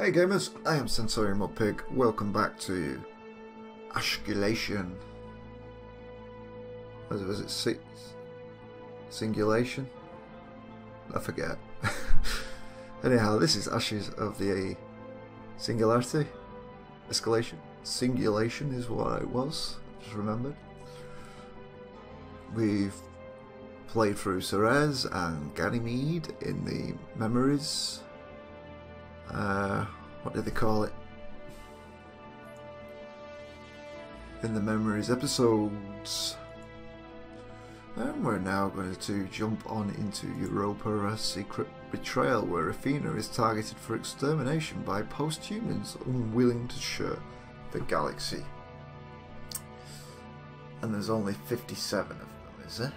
Hey gamers, I am Sensorium Pig. Welcome back to Ashculation. Was it Singulation? I forget. Anyhow, this is Ashes of the Singularity. Escalation. Singulation is what it was. I just remembered. We've played through Ceres and Ganymede in the Memories. What do they call it? In the Memories episodes. And we're now going to jump on into Europa, a secret betrayal where Athena is targeted for extermination by post-humans unwilling to share the galaxy. And there's only 57 of them, is there?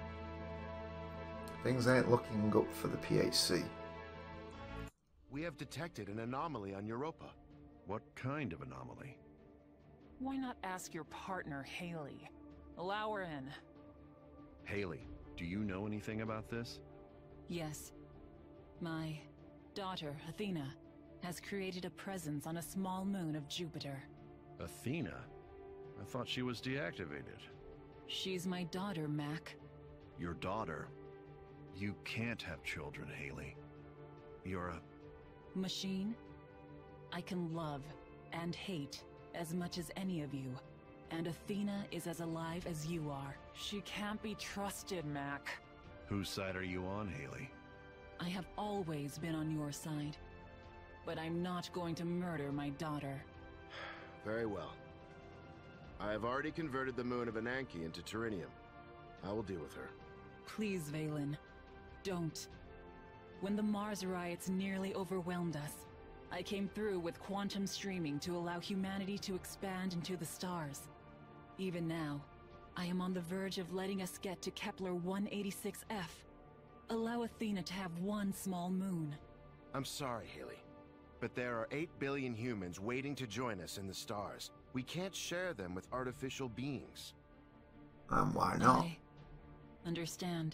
Things ain't looking up for the PHC. We have detected an anomaly on Europa. What kind of anomaly? Why not ask your partner, Haley? Allow her in. Haley, do you know anything about this? Yes. My daughter, Athena, has created a presence on a small moon of Jupiter. Athena? I thought she was deactivated. She's my daughter, Mac. Your daughter? You can't have children, Haley. You're a... Machine? I can love and hate as much as any of you. And Athena is as alive as you are. She can't be trusted, Mac. Whose side are you on, Haley? I have always been on your side. But I'm not going to murder my daughter. Very well. I have already converted the moon of Ananke into Terinium. I will deal with her. Please, Vaylin. Don't. When the Mars riots nearly overwhelmed us, I came through with quantum streaming to allow humanity to expand into the stars. Even now, I am on the verge of letting us get to Kepler 186f. Allow Athena to have one small moon. I'm sorry, Haley, but there are 8 billion humans waiting to join us in the stars. We can't share them with artificial beings. Why not? I understand.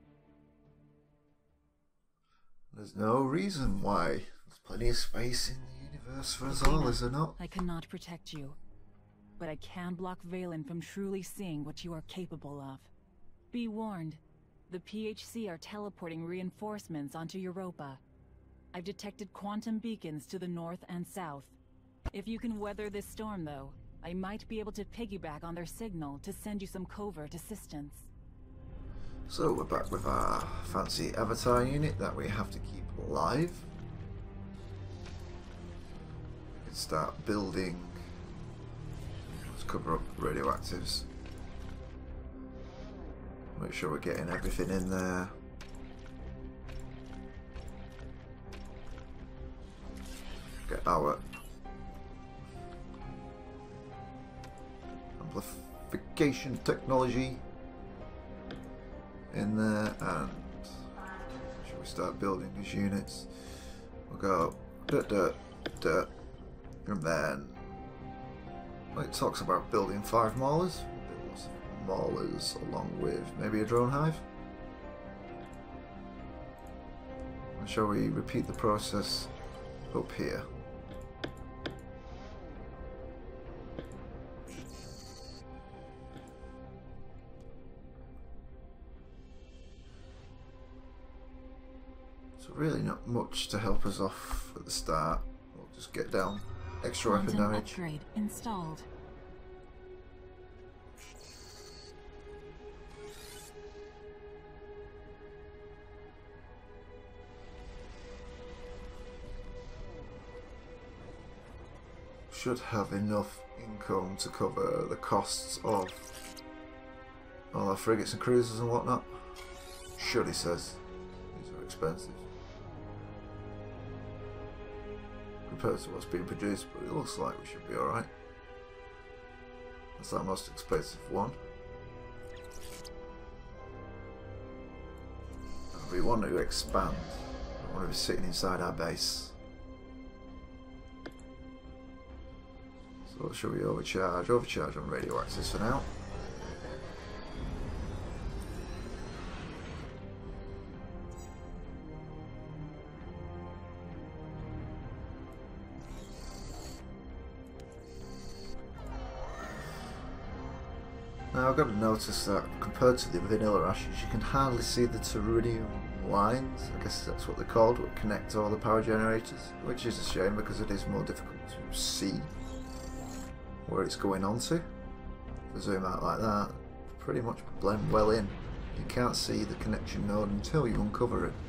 There's no reason why. There's plenty of space in the universe for us all, is there not? I cannot protect you, but I can block Vaylin from truly seeing what you are capable of. Be warned, the PHC are teleporting reinforcements onto Europa. I've detected quantum beacons to the north and south. If you can weather this storm, though, I might be able to piggyback on their signal to send you some covert assistance. So we're back with our fancy avatar unit that we have to keep alive. We can start building. Let's cover up radioactives. Make sure we're getting everything in there. Get our amplification technology in there, and should we start building these units? We'll go dirt, and then it talks about building 5 maulers. Build maulers along with maybe a drone hive. And shall we repeat the process up here? Really not much to help us off at the start. We'll just get down extra weapon damage. Upgrade installed. Should have enough income to cover the costs of all our frigates and cruisers and whatnot. Should, he says. These are expensive compared to what's being produced, but it looks like we should be alright. That's our most expensive one. And we want to expand. We want to be sitting inside our base. So shall we overcharge? Overcharge on radioactives for now. Now I've got to notice that compared to the vanilla ashes, you can hardly see the Terunium lines, I guess that's what they're called, that connect all the power generators, which is a shame because it is more difficult to see where it's going on to. If I zoom out like that, pretty much blend well in. You can't see the connection node until you uncover it.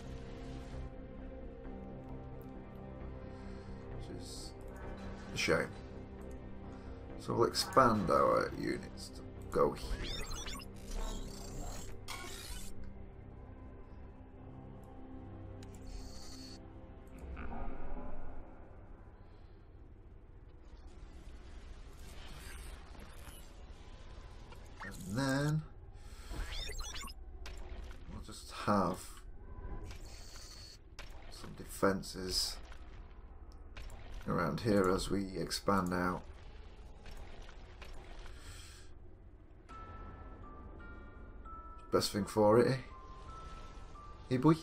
Which is a shame. So we'll expand our units to go here. And then we'll just have some defences around here as we expand out. Best thing for it, eh? Hey boy.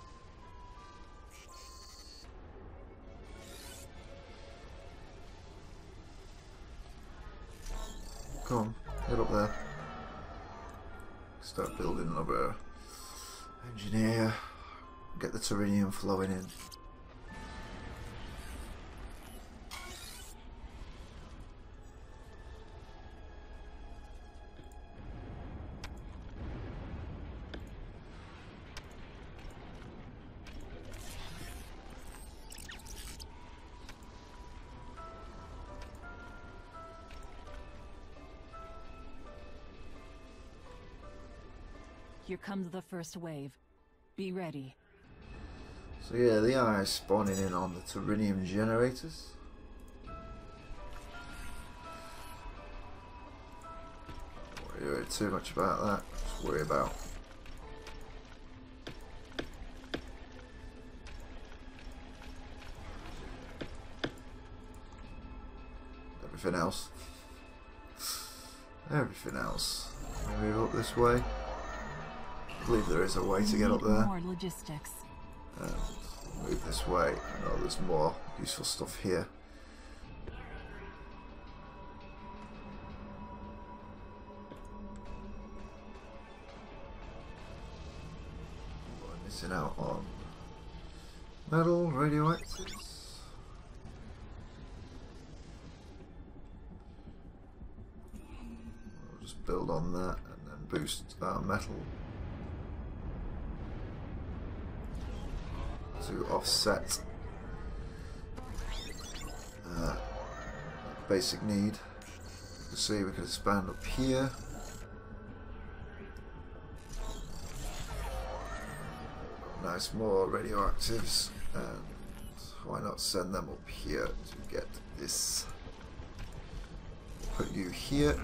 Come on, get up there. Start building another engineer. Get the Terunium flowing in. Here comes the first wave. Be ready. So yeah, the AI is spawning in on the Terunium generators. Don't worry too much about that. Just worry about everything else. Everything else. Move up this way. I believe there is a way to get up there. More logistics. And move this way. I know there's more useful stuff here. We're missing out on metal, radioactives. We'll just build on that and then boost our metal to offset basic need. You can see we can expand up here. Nice, more radioactives, and why not send them up here to get this. Put you here.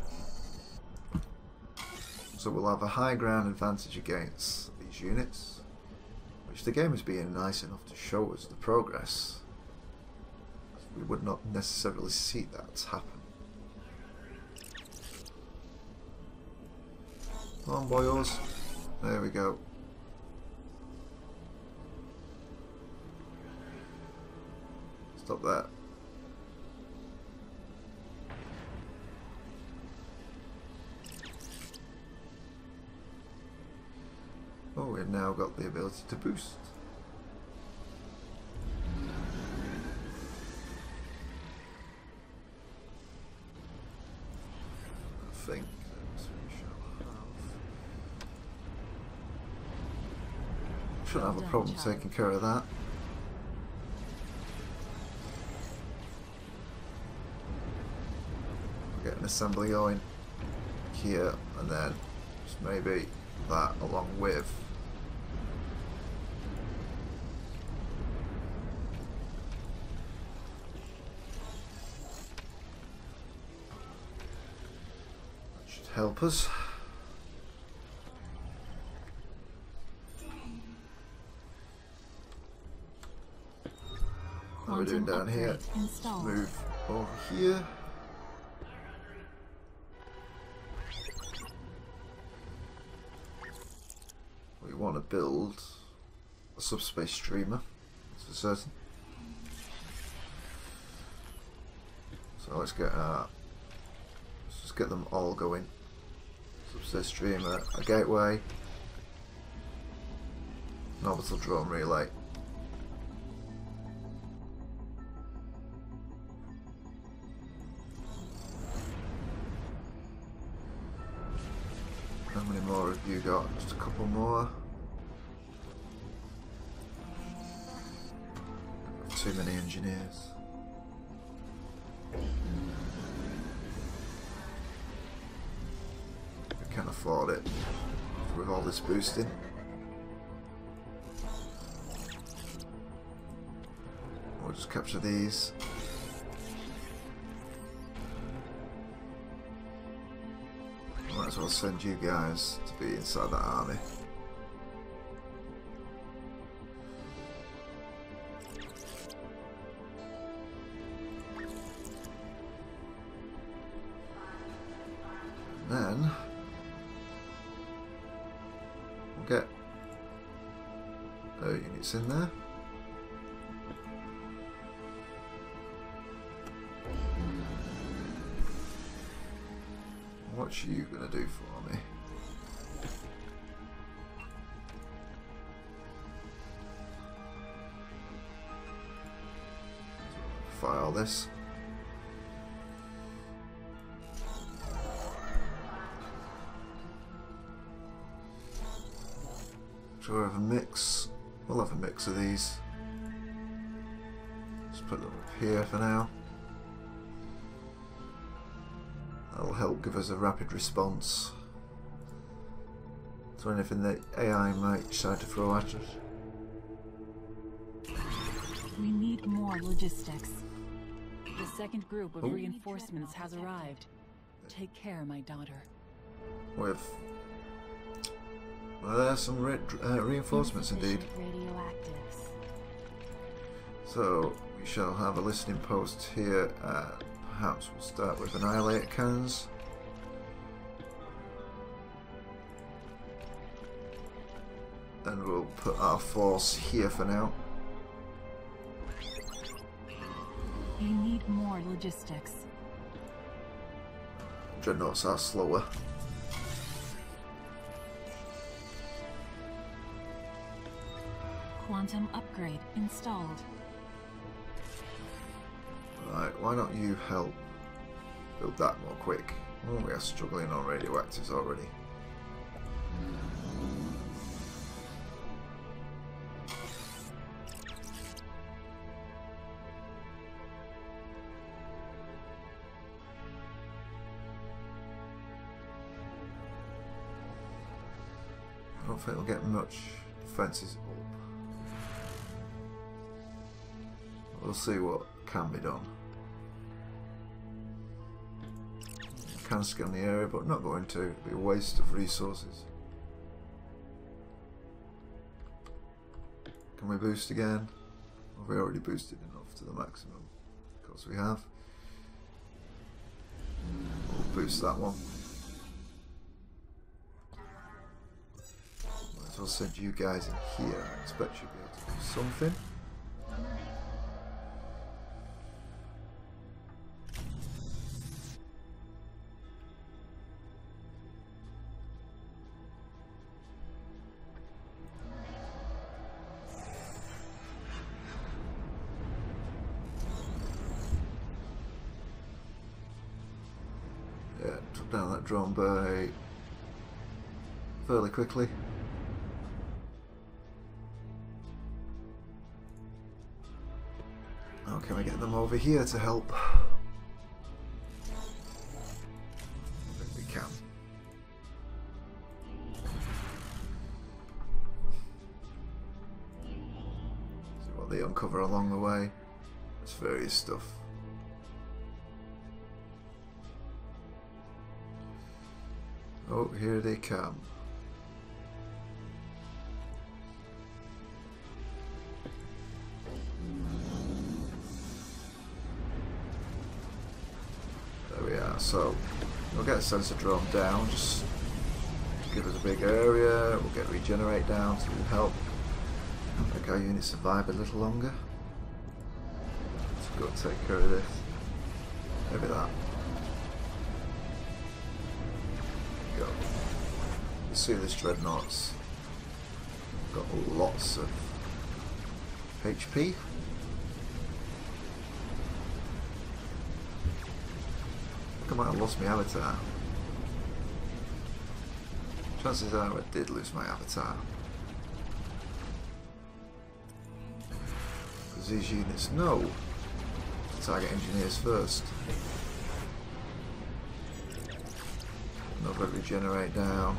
So we'll have a high ground advantage against these units. Which the game is being nice enough to show us the progress. We would not necessarily see that happen. Come on, boyos. There we go. Stop that. Oh, we've now got the ability to boost. I think that we shouldn't have a problem taking care of that. Get an assembly going here, and then just maybe that along with that should help us. What are we doing down here? Let's move over here. We want to build a subspace streamer, that's for certain. So let's just get them all going. Subsea streamer, a gateway. Orbital drone relay. How many more have you got? Just a couple more. Too many engineers. We can't afford it with all this boosting. We'll just capture these. Might as well send you guys to be inside that army. Then we'll get units in there. What's you gonna do for me? File this. Do we have a mix? We'll have a mix of these. Just put them up here for now. That'll help give us a rapid response to anything that AI might try to throw at us. We need more logistics. The second group of reinforcements has arrived. Take care, my daughter. Well, there's some reinforcements indeed. Radioactives. So we shall have a listening post here. Perhaps we'll start with Annihilator cannons. And we'll put our force here for now. You need more logistics. Dreadnoughts are slower. Quantum upgrade installed. Right, why don't you help build that more quick? Oh, we are struggling on radioactives already. I don't think we'll get much defences up. We'll see what can be done. I can scan the area, but not going to. It'll be a waste of resources. Can we boost again? Have we already boosted enough to the maximum? Of course we have. We'll boost that one. Might as well send you guys in here. I expect you'll be able to do something. Yeah, took down that drone bay fairly quickly. How can we get them over here to help? I think we can. See what they uncover along the way. There's various stuff. Oh, here they come. There we are. So we'll get a sensor drone down, just give us a big area. We'll get regenerate down to help make our unit survive a little longer. Let's go and take care of this. Maybe that. Go. You see this dreadnought's got lots of HP. I might have lost my avatar. Chances are I did lose my avatar. Because these units know to target engineers first. Another regenerate down.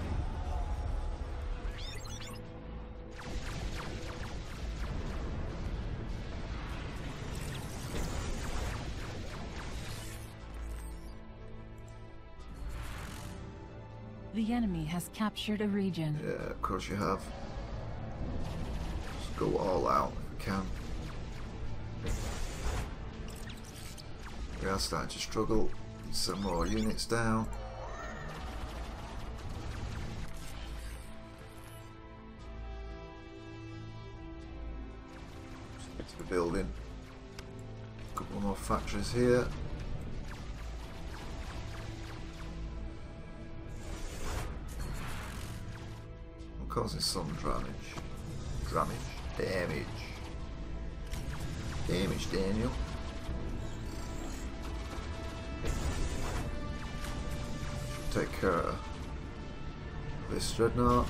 The enemy has captured a region. Yeah, of course you have. Just go all out if we can. We are starting to struggle. Need some more units down. To the building. A couple more factories here. Causing some damage. Damage, Daniel. Should take care of this dreadnought.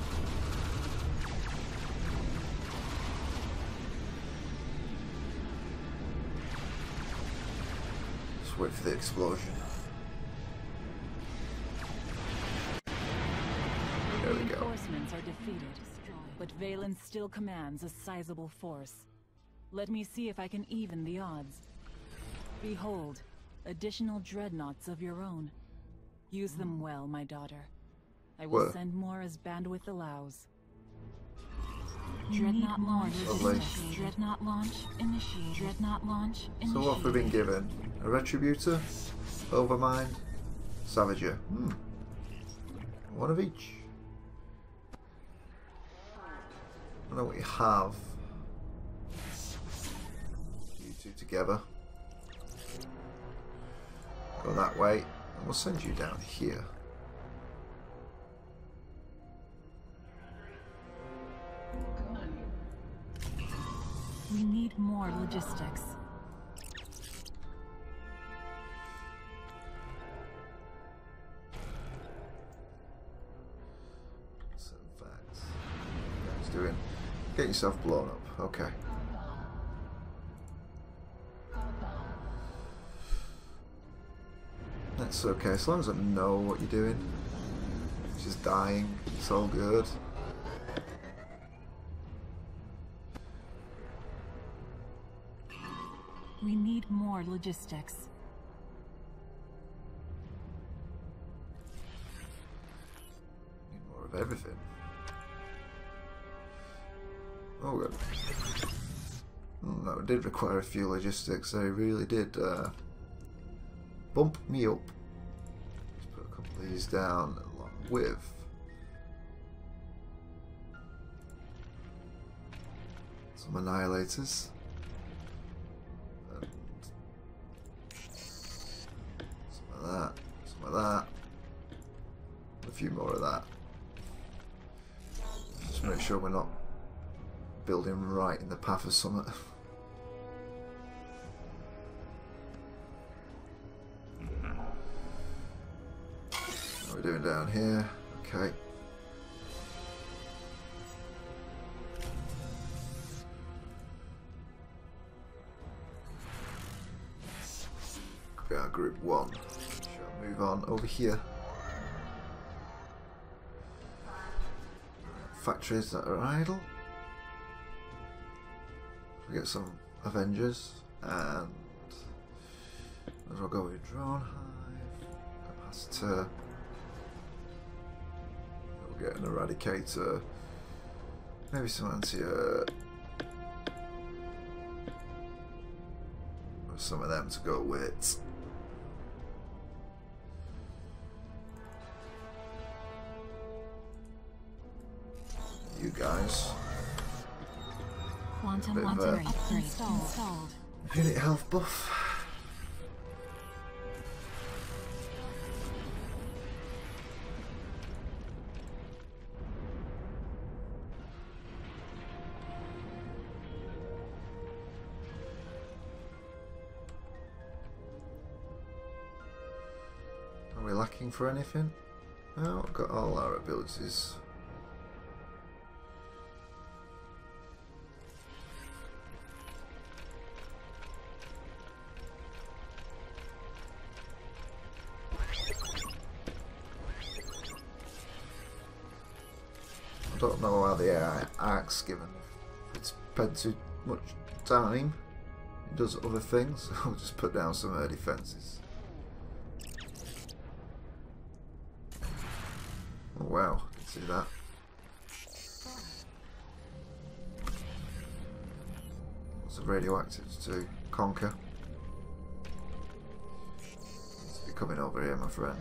Just wait for the explosion. There we go. Reinforcements are defeated, but Valen still commands a sizable force. Let me see if I can even the odds. Behold, additional dreadnoughts of your own. Use them well, my daughter. I will Well. send more as bandwidth allows. Dreadnought launch. Lovely. Dreadnought launch. Initiate. Dreadnought launch. So what have we been given? A Retributor, Overmind, Savager. One of each. I know what you have. You two together. Go that way, and we'll send you down here. We need more logistics. Some facts. What guys doing? Get yourself blown up. Okay. That's okay, as long as I know what you're doing. She's dying, it's all good. We need more logistics. Need more of everything. Oh good. No, it did require a few logistics. They really did bump me up. Let's put a couple of these down along with some annihilators. And some of that, some of that, a few more of that. Just make sure we're not building right in the path of Summit. What are we doing down here? Okay. We are group 1. Shall move on over here. Factories that are idle. We get some Avengers, and as well go with Drone Hive, Capacitor. We'll get an Eradicator, maybe some anti-air, or some of them to go with. You guys. Quantum Bit of a- artillery upgrade installed. Unit health buff. lacking for anything? No, I've got all our abilities. I don't know how the arc's given. It's spent too much time. It does other things. I'll just put down some air defences. Oh wow, I can see that. Lots of radioactives to conquer. Needs to be coming over here, my friend.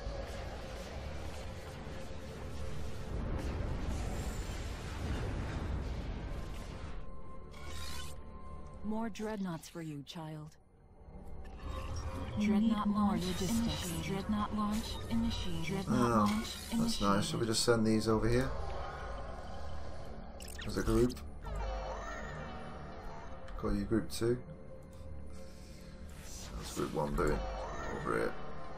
More dreadnoughts for you, child. Dreadnought launch initiated. Dreadnought launch initiated. Dreadnought Oh, launch that's nice. Shall initiated. we just send these over here as a group? Call you group 2. That's group 1 doing over here.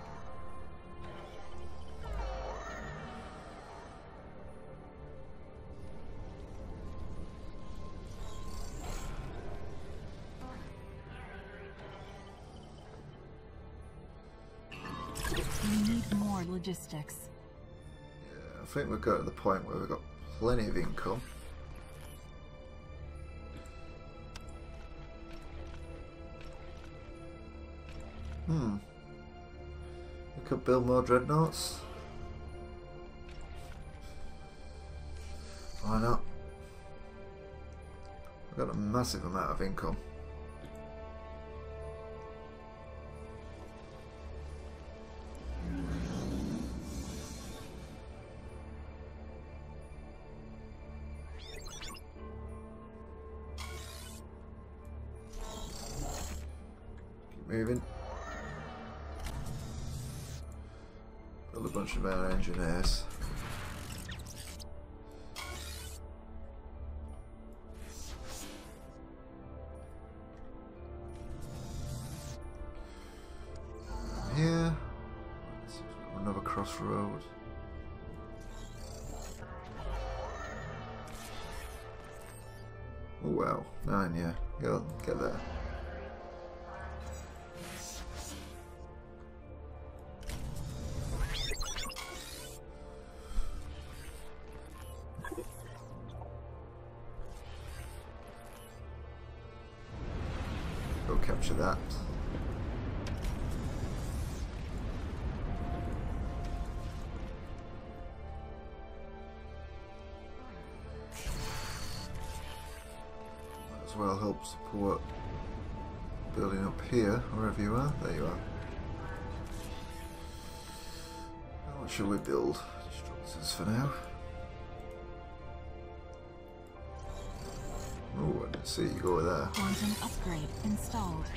We need more logistics. Yeah, I think we've got to the point where we've got plenty of income. We could build more dreadnoughts. Why not? We've got a massive amount of income. Keep moving. Build a bunch of our engineers. Here, let's see if we've got another crossroad. Oh wow, 9, yeah, go get there. Go capture that. Might as well help support building up here, wherever you are. There you are. Now what shall we build? Destructors for now. Oh, I didn't see you go there. Quantum upgrade installed.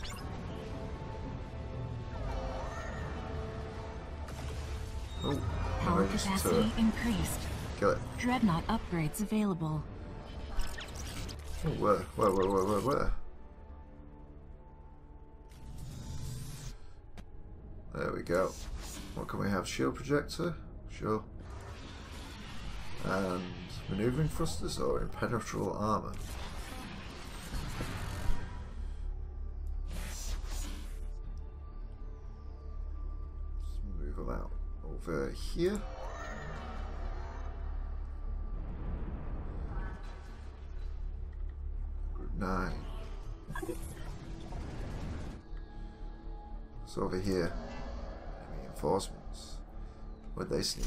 Oh, Power emergency capacity turret. increased. Kill it. Dreadnought upgrades available. Oh, where? There we go. What can we have? Shield projector? Sure. And maneuvering thrusters or impenetrable armor? Let's move them out over here. Group 9. It's over here. Enemy reinforcements. Where'd they sneak?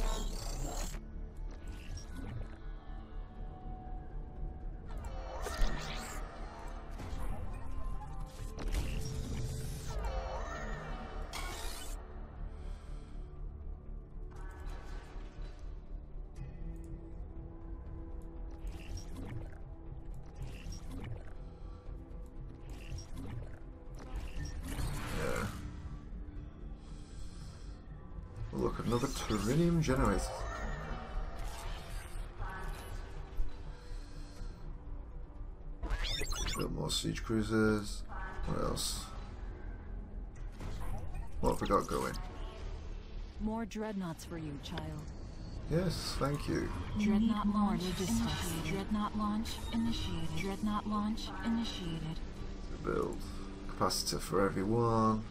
Yeah. Oh, look, another Terranium generator. Build more siege cruisers. What else? What have we got going? More dreadnoughts for you, child. Yes, thank you. Dreadnought launch initiated. Dreadnought launch initiated. Dreadnought launch initiated. Build capacitor for everyone.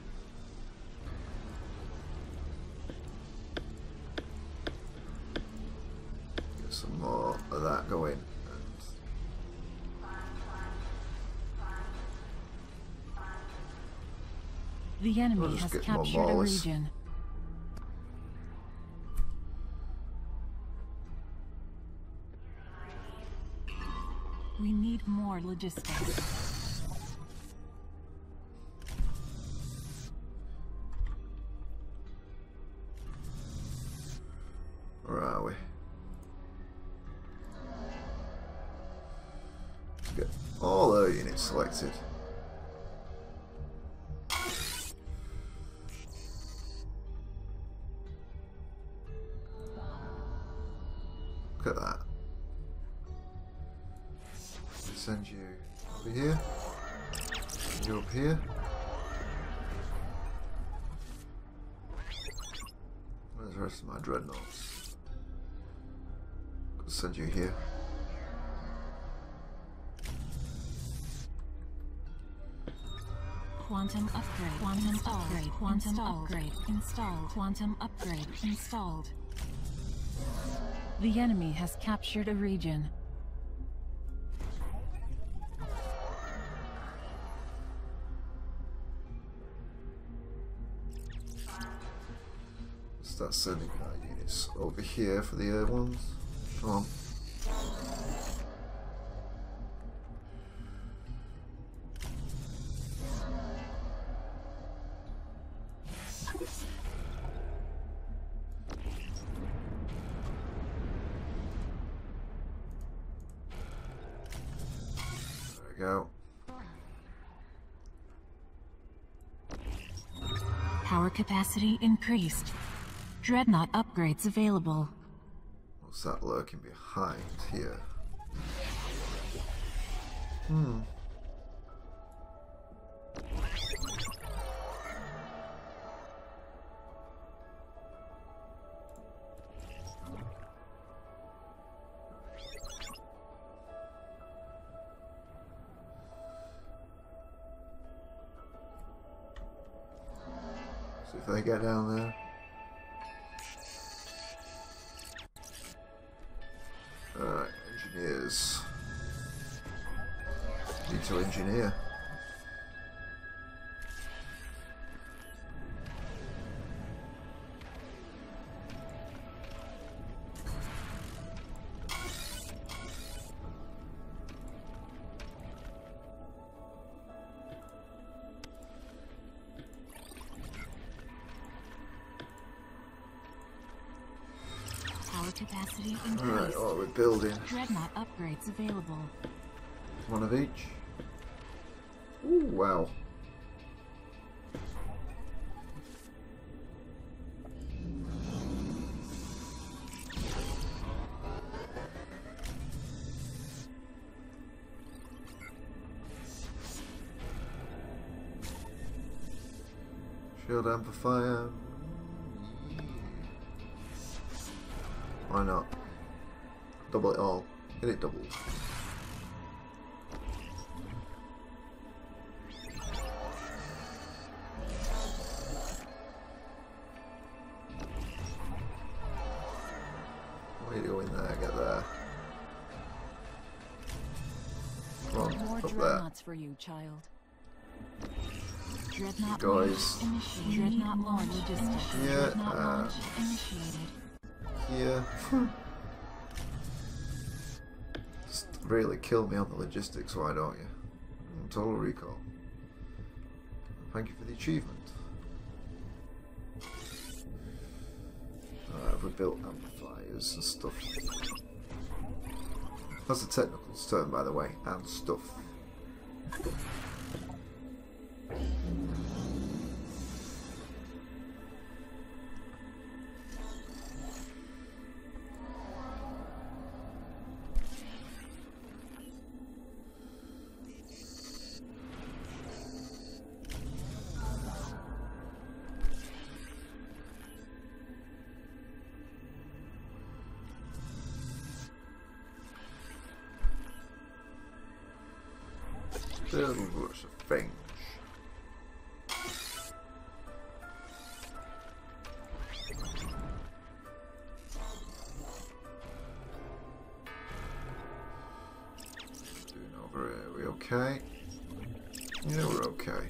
Get some more of that going. The enemy We'll just has get more captured a Maulers. region. We need more logistics. Where are we? Let's get all our units selected. Look at that. Send you over here. Send you up here. Where's the rest of my dreadnoughts? Send you here. Quantum upgrade. Quantum upgrade. Quantum upgrade installed. Quantum upgrade installed. The enemy has captured a region. Start sending our units over here for the air ones. Come on. There we go. Power capacity increased. Dreadnought upgrades available. What's that lurking behind here? See if they get down there. Alright, engineers. Need to engineer. Power capacity Alright, increased. what are we building? Dreadnought upgrades available. One of each. Ooh, wow. Shield amplifier. Why not? Double it all. Get it doubled. Way to go in there, get there. Come on, More up there. dreadnoughts for you, child. Dreadnought Guys. launch initiated. Dreadnought launch initiated. Yeah, Dreadnought launch initiated. Here. Just really kill me on the logistics, why don't you? Total recall. Thank you for the achievement. We built amplifiers and stuff. That's the technical term, by the way, and stuff. Still worse of things. Doing over here, are we okay? Yeah, we're okay.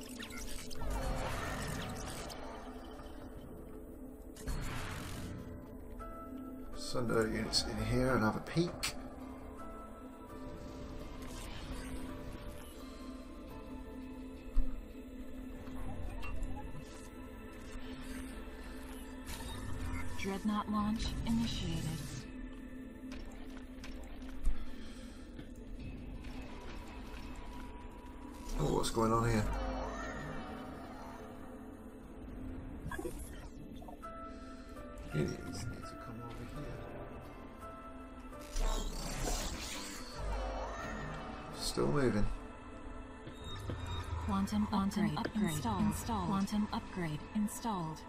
Send our units in here and have a peek. Dreadnought launch initiated. Oh, what's going on here? Units need to come over here. Still moving. Quantum upgrade installed. Quantum upgrade installed.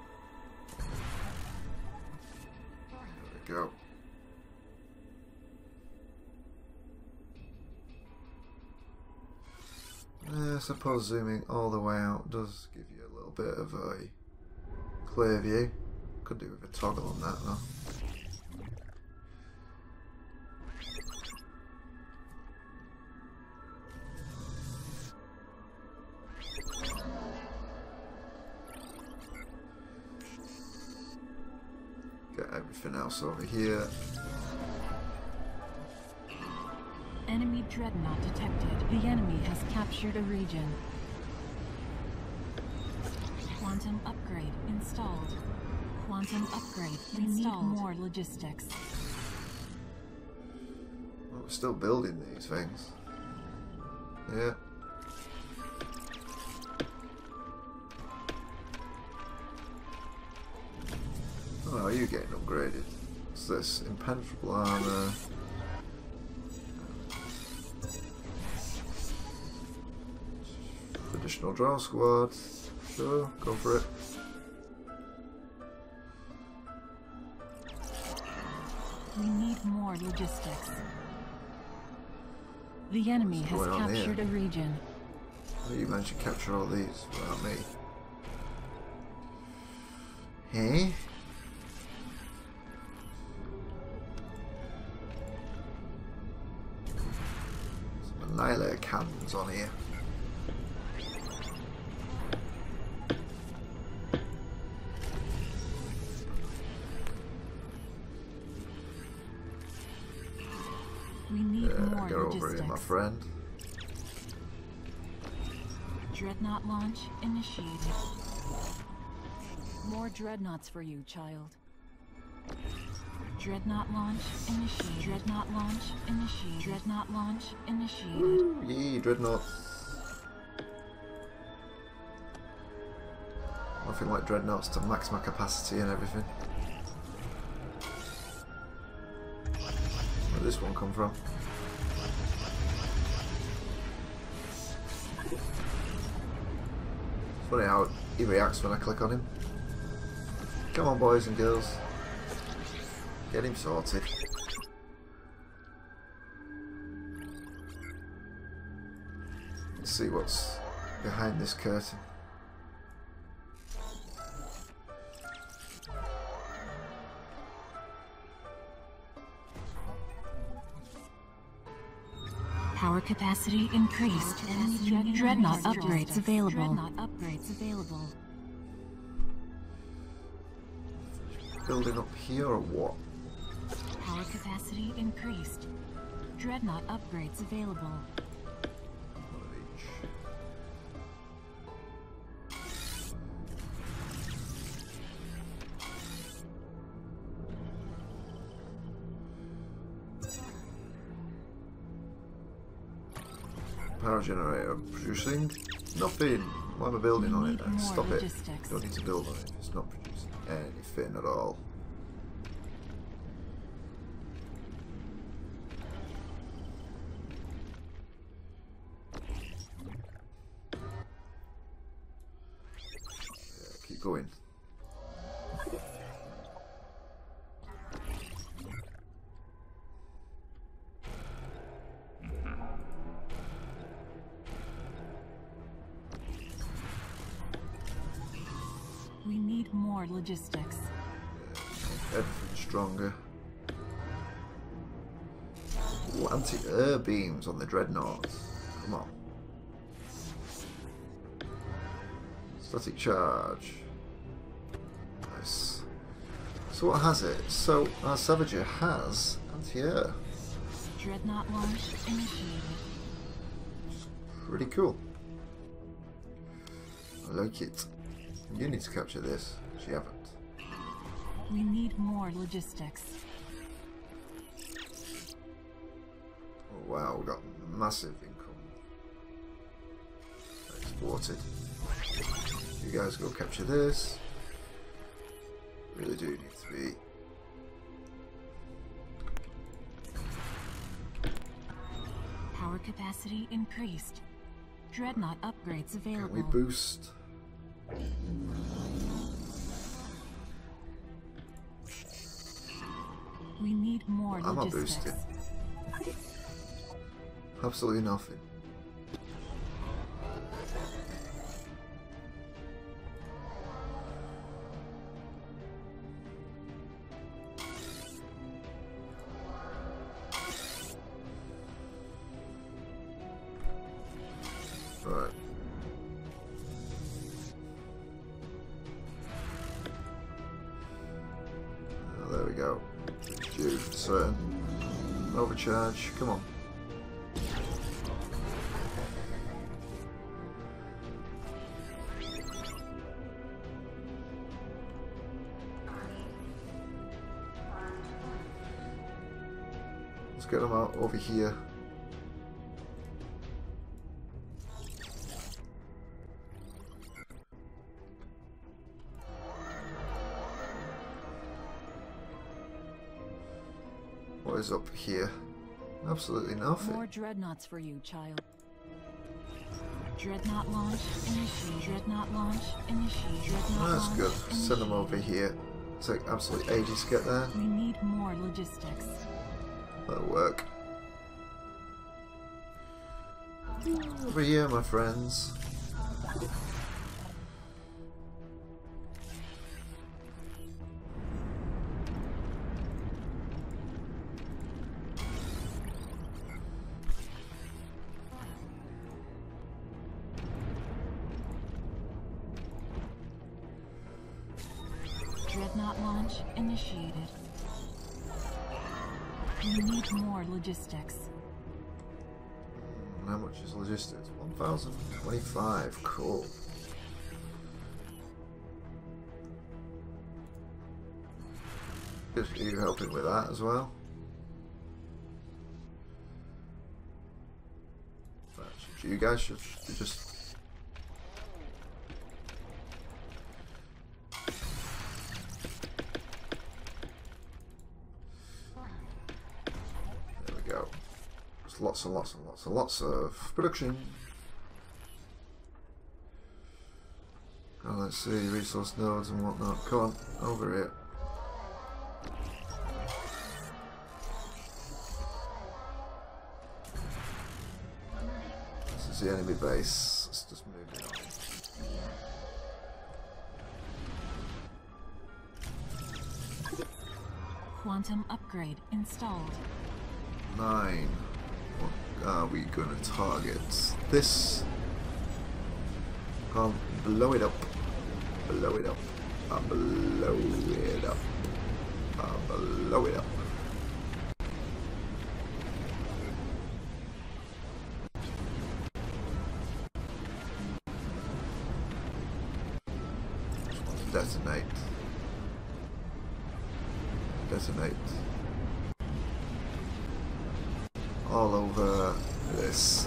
There we go. I suppose zooming all the way out does give you a little bit of a clear view. Could do with a toggle on that though. Get everything else over here. Enemy dreadnought detected. The enemy has captured a region. Quantum upgrade installed. Quantum upgrade We need installed. more logistics. Well, we're still building these things. Yeah. Oh, are you getting upgraded? What's this? Impenetrable armor. Additional drone squad. Sure, go for it. We need more logistics. The enemy What's has going on captured here? a region. Oh, you managed to capture all these without me. Hey? Some annihilator cannons on here. We need more Get over here, my logistics. friend. Dreadnought launch initiated. More dreadnoughts for you, child. Dreadnought launch initiated. Dreadnought launch initiated. Dreadnought launch initiated. Woo, yee, dreadnoughts. Nothing like dreadnoughts to max my capacity and everything. Where did this one come from? It's funny how he reacts when I click on him. Come on, boys and girls. Get him sorted. Let's see what's behind this curtain. Power capacity increased. Dreadnought upgrades available. Dreadnought upgrades available. Building up here or what? Power capacity increased. Dreadnought upgrades available. One of each. Power generator producing nothing. Why am I building on it? More Stop it. logistics. Don't need to build on it. It's not producing anything at all. Yeah, keep going. need more logistics. Everything stronger. Ooh, anti-air beams on the Dreadnought. Come on. Static charge. Nice. So what has it? So our Savager has anti-air. Dreadnought launch initiated. Pretty cool. I like it. You need to capture this. She haven't. We need more logistics. Oh, wow, we got massive income. Exported. You guys go capture this. Really do need to be. Power capacity increased. Dreadnought upgrades available. Can we boost? We need more I'm not logistics. boosting. Absolutely nothing. Right. Oh, there we go. Due for certain. Overcharge. Come on. Let's get them out over here. What is up here? Absolutely nothing. More dreadnoughts for you, child. Dreadnought launch initiated. Dreadnought launch initiated. Dreadnought That's launch good. Send them over initiated. here. Take absolutely ages to get there. We need more logistics. That'll work. Over here, my friends. Dreadnought launch initiated. We need more logistics. How much is logistics? 1,025. Cool. Are you helping with that as well? You guys should just. There we go. There's lots and lots and lots and lots of production. Oh, let's see, resource nodes and whatnot. Come on, over here. This is the enemy base. Let's just move it on. Quantum upgrade installed. 9. What are we gonna target? This. I'll blow it up. Blow it up. I'll blow it up. I'll blow it up. Detonate. Detonate. All over this.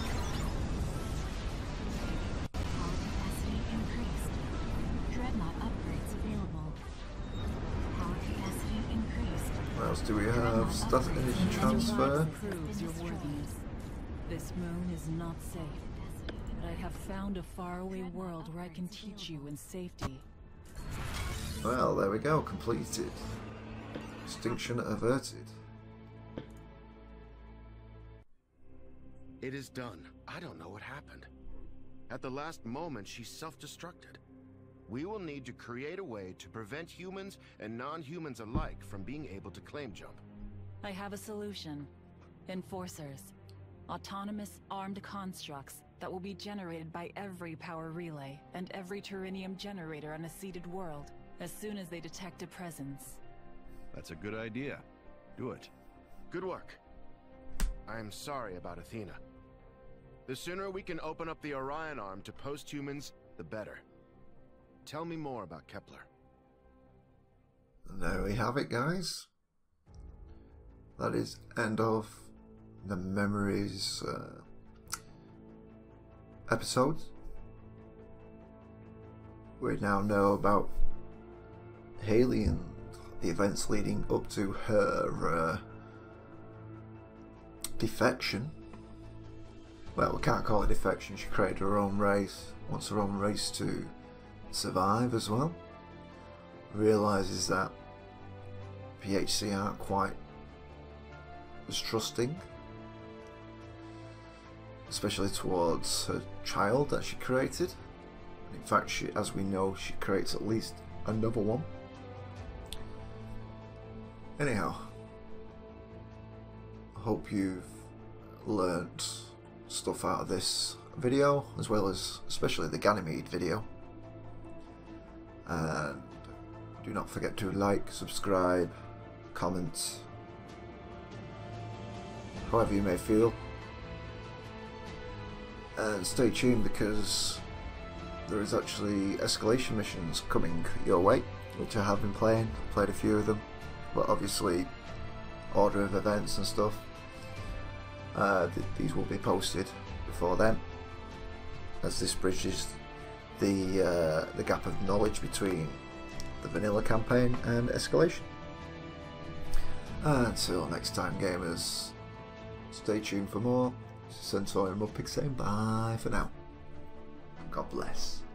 Power capacity increased. Dreadnought upgrades available. Power capacity increased. What else do we have? Static energy transfer. Proves your worthiness. This moon is not safe, but I have found a faraway world where I can teach you in safety. Well, there we go. Completed. Extinction averted. It is done. I don't know what happened. At the last moment, she self-destructed. we will need to create a way to prevent humans and non-humans alike from being able to claim jump. I have a solution. Enforcers. Autonomous, armed constructs that will be generated by every power relay and every Turinium generator on a seeded world as soon as they detect a presence. That's a good idea. Do it. Good work. I am sorry about Athena. The sooner we can open up the Orion arm to post-humans, the better. Tell me more about Kepler. And there we have it, guys. That is end of the Memories episode. We now know about Hailey and the events leading up to her defection. Well, we can't call it defection. She created her own race, wants her own race to survive as well. Realises that PHC aren't quite as trusting, especially towards her child that she created. In fact, as we know, she creates at least another one. Anyhow, I hope you've learnt stuff out of this video, as well as especially the Ganymede video. And do not forget to like, subscribe, comment, however you may feel. And stay tuned, because there is actually escalation missions coming your way, which I have been played a few of them, but obviously order of events and stuff, these will be posted before then, as this bridges the gap of knowledge between the vanilla campaign and escalation. Until next time, gamers, stay tuned for more. This is Centaur and Mudpig saying bye for now. God bless.